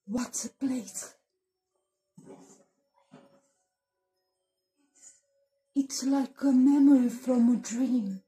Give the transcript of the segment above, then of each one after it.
What a place! It's like a memory from a dream.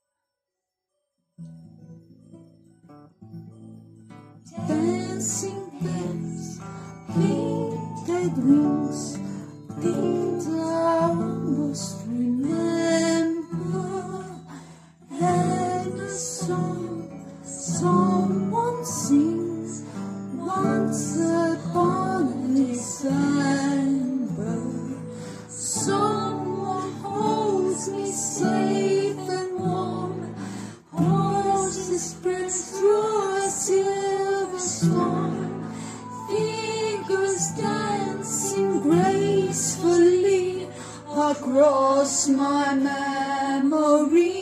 Dancing days, painted wings, things I almost remember. And a song someone sings once upon a December. Someone holds me safe and warm, holds the spring through a silver storm, fingers dancing gracefully across my memory.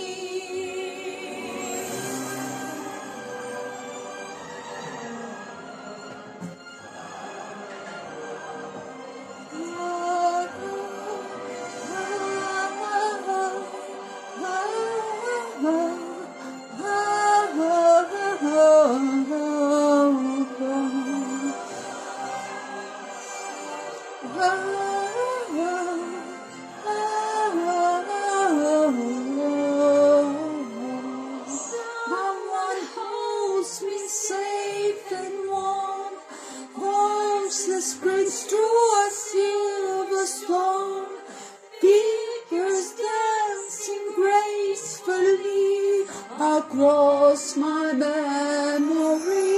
Someone holds me safe and warm, holds the springs through a silver storm, figures dancing gracefully across my memory.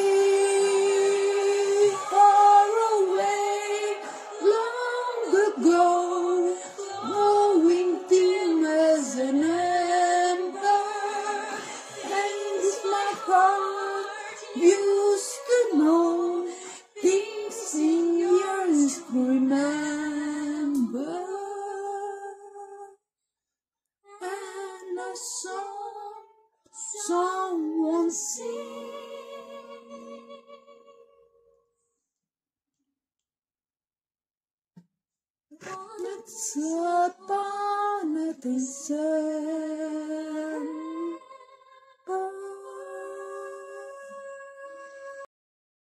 Far away, long ago, glowing dim as an ember, things my heart used to know, things in years remember. And I saw someone sing. Once upon a December.